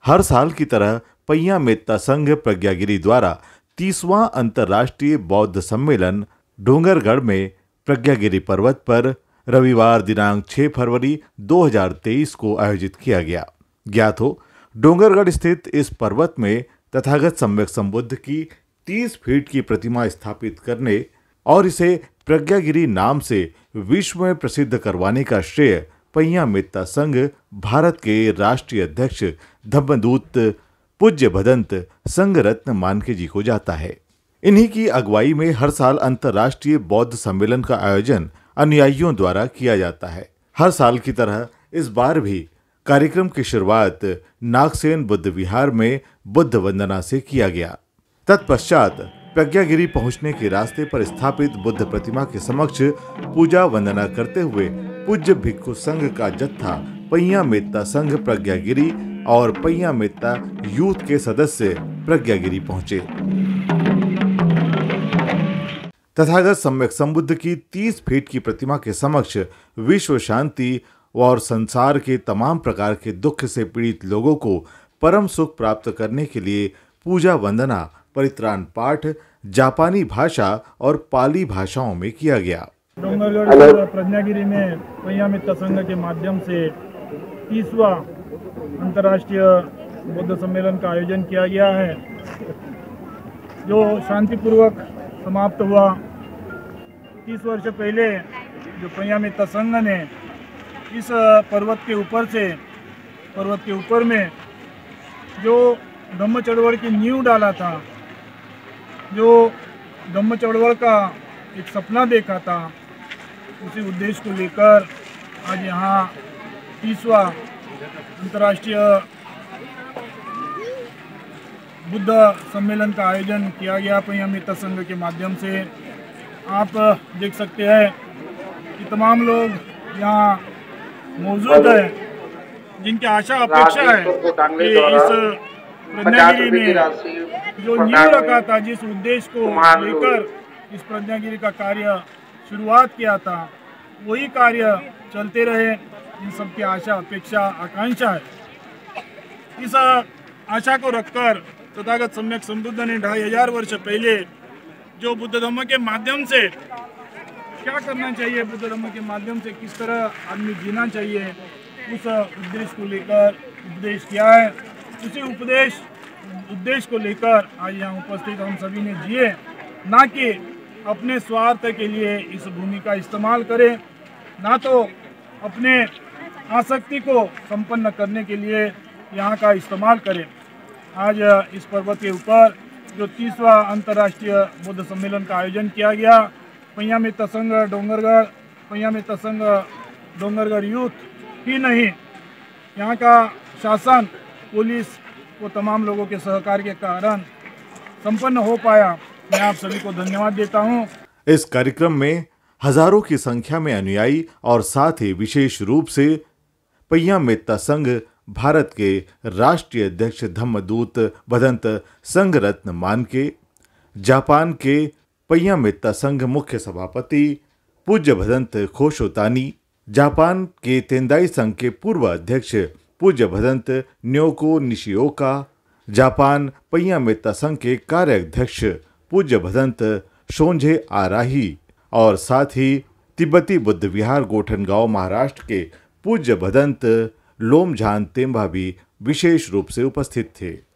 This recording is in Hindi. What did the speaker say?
हर साल की तरह पय्या मेत्ता संघ प्रज्ञागिरी द्वारा 30वां अंतर्राष्ट्रीय बौद्ध सम्मेलन डोंगरगढ़ में प्रज्ञागिरी पर्वत पर रविवार दिनांक 6 फरवरी 2023 को आयोजित किया गया। ज्ञात हो, डोंगरगढ़ स्थित इस पर्वत में तथागत सम्यक संबुद्ध की 30 फीट की प्रतिमा स्थापित करने और इसे प्रज्ञागिरी नाम से विश्व में प्रसिद्ध करवाने का श्रेय पय्या मेत्ता संघ भारत के राष्ट्रीय अध्यक्ष धम्मदूत पूज्य भदंत संघ रत्न मानके जी को जाता है। इन्हीं की अगुवाई में हर साल अंतर्राष्ट्रीय बौद्ध सम्मेलन का आयोजन अनुयायियों द्वारा किया जाता है। हर साल की तरह इस बार भी कार्यक्रम की शुरुआत नागसेन बुद्ध विहार में बुद्ध वंदना से किया गया। तत्पश्चात प्रज्ञागिरी पहुंचने के रास्ते पर स्थापित बुद्ध प्रतिमा के समक्ष पूजा वंदना करते हुए पूज्य भिक्षु संघ का जत्था पय्या मेत्ता संघ प्रज्ञागिरी और पय्या मेत्ता यूथ के सदस्य प्रज्ञागिरी पहुंचे। तथागत सम्यक संबुद्ध की 30 फीट की प्रतिमा के समक्ष विश्व शांति और संसार के तमाम प्रकार के दुख से पीड़ित लोगों को परम सुख प्राप्त करने के लिए पूजा वंदना परित्राण पाठ जापानी भाषा और पाली भाषाओं में किया गया। डोंगरगढ़ प्रज्ञागिरी में पय्या मेत्ता संघ के माध्यम से 30वां अंतर्राष्ट्रीय बौद्ध सम्मेलन का आयोजन किया गया है, जो शांतिपूर्वक समाप्त हुआ। 30 वर्ष पहले जो पय्या मेत्ता संघ ने इस पर्वत के ऊपर में जो धम्म चळवळ की नींव डाला था, जो धम्म चळवळ का एक सपना देखा था, उसी उद्देश्य को लेकर आज यहाँ 30वां अंतर्राष्ट्रीय बुद्ध सम्मेलन का आयोजन किया गया पय्या मेत्ता संघ के माध्यम से। आप देख सकते हैं कि तमाम लोग यहाँ मौजूद है, जिनकी आशा अपेक्षा है कि इस प्रज्ञागिरी में जो नींव रखा था, जिस उद्देश्य को लेकर इस प्रज्ञागिरी का कार्य शुरुआत किया था, वही कार्य चलते रहे। इन सबकी आशा अपेक्षा आकांक्षा है। इस आशा को रखकर तथागत सम्यक संबुद्ध ने 2500 वर्ष पहले जो बुद्ध धम्म के माध्यम से क्या करना चाहिए, बुद्ध धम्म के माध्यम से किस तरह आदमी जीना चाहिए, उस उद्देश्य को लेकर उपदेश किया है। उसी उद्देश्य को लेकर आज यहाँ उपस्थित हम सभी ने जिए, ना कि अपने स्वार्थ के लिए इस भूमि का इस्तेमाल करें, ना तो अपने आसक्ति को संपन्न करने के लिए यहाँ का इस्तेमाल करें। आज इस पर्वत के ऊपर जो 30वां अंतर्राष्ट्रीय बौद्ध सम्मेलन का आयोजन किया गया, पय्या मेत्ता संघ डोंगरगढ़, पय्या मेत्ता संघ डोंगरगढ़ यूथ ही नहीं, यहाँ का शासन, पुलिस वो तमाम लोगों के सहकार के कारण संपन्न हो पाया। मैं आप सभी को धन्यवाद देता हूँ। इस कार्यक्रम में हजारों की संख्या में अनुयायी और साथ ही विशेष रूप से पय्या मेत्ता संघ भारत के राष्ट्रीय अध्यक्ष धम्मदूत भदंत संघ रत्न मानके, जापान के पय्या मेत्ता संघ मुख्य सभापति पूज्य भदंत खोशोतानी, जापान के तेंदाई संघ के पूर्व अध्यक्ष पूज्य भदंत न्योको निशिओका, जापान पय्या मेत्ता संघ के कार्याध्यक्ष पूज्य भदंत शोंझे आराही और साथ ही तिब्बती बुद्ध विहार गोठनगांव महाराष्ट्र के पूज्य भदंत लोमझान तेम्बा भी विशेष रूप से उपस्थित थे।